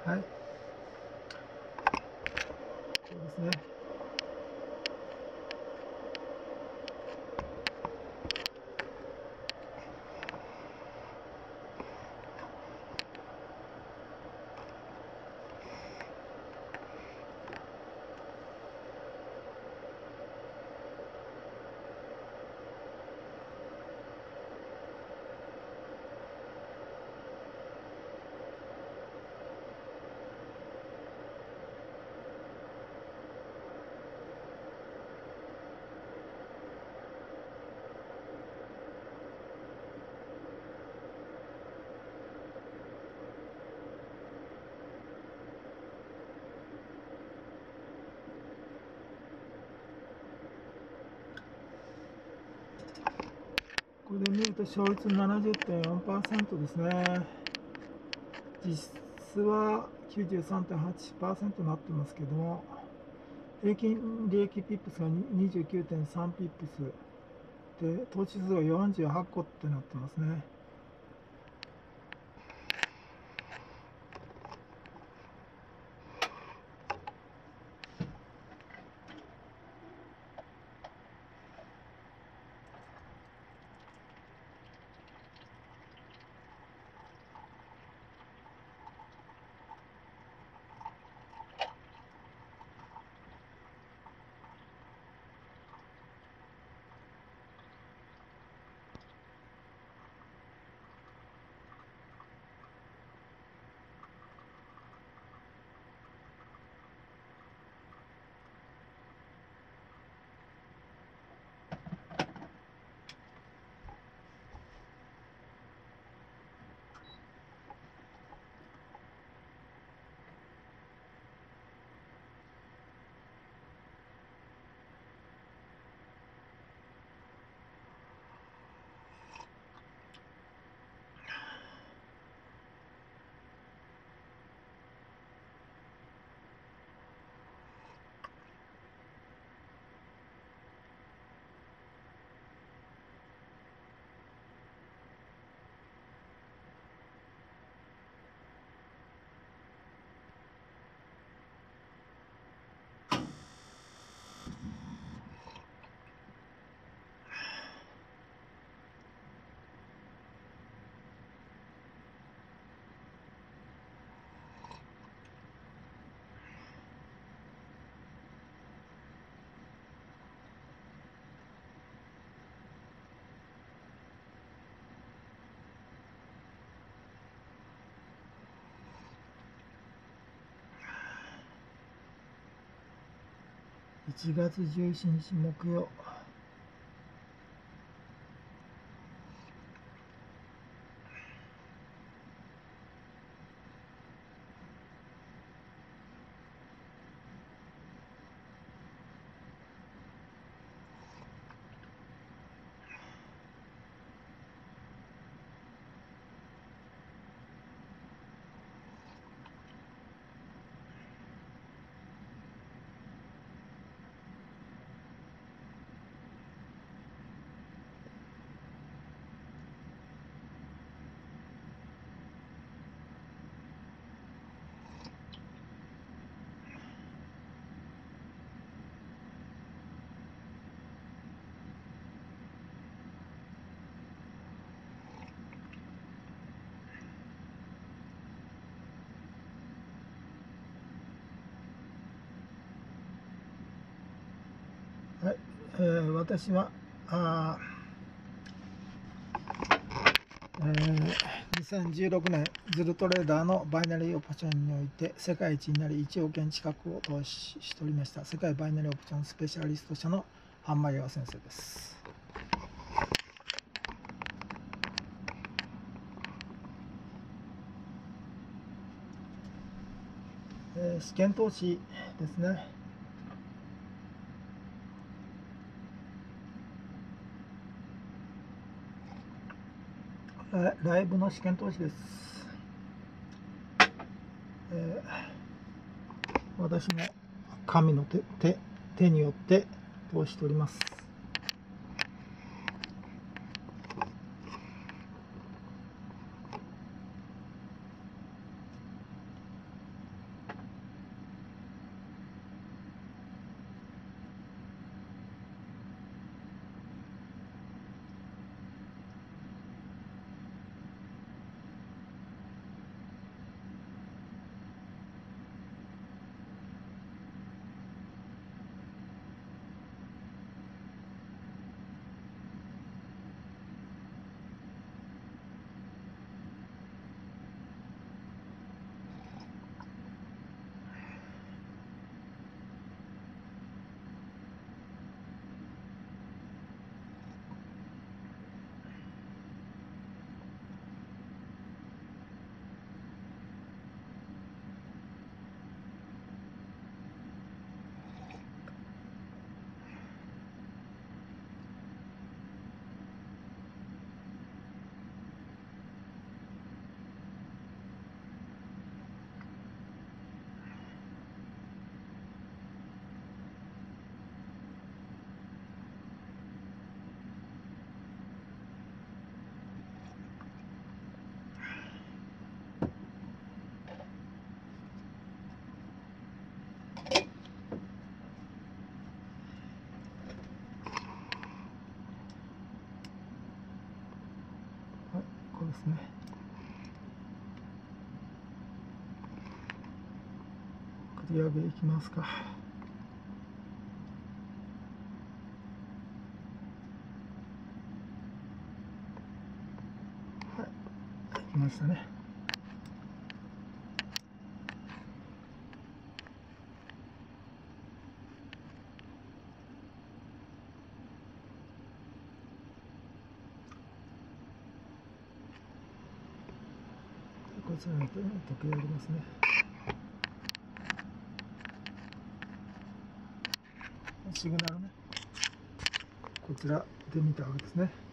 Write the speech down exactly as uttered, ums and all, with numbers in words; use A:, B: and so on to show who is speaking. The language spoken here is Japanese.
A: はい、そうですね。これで見ると勝率 ななじゅってんよんパーセント ですね。実質は きゅうじゅうさんてんはちパーセント になってますけども、平均利益ピップスが にじゅうきゅうてんさん ピップスで、投資数がよんじゅうはち個ってなってますね。いちがつじゅうしちにち木曜。はい、えー、私はあ、えー、にせんじゅうろくねんズルトレーダーのバイナリーオプションにおいて世界一になりいちおけん近くを投資しておりました世界バイナリーオプションスペシャリスト社の半間岩先生です。えー、試験投資ですね。ライブの試験投資です。えー、私も神の 手, 手, 手によって投資しております。 ですね。繰り上げいきますか。はい、いきましたね。こちらに時計ありますね。シグナルね。こちらで見たわけですね。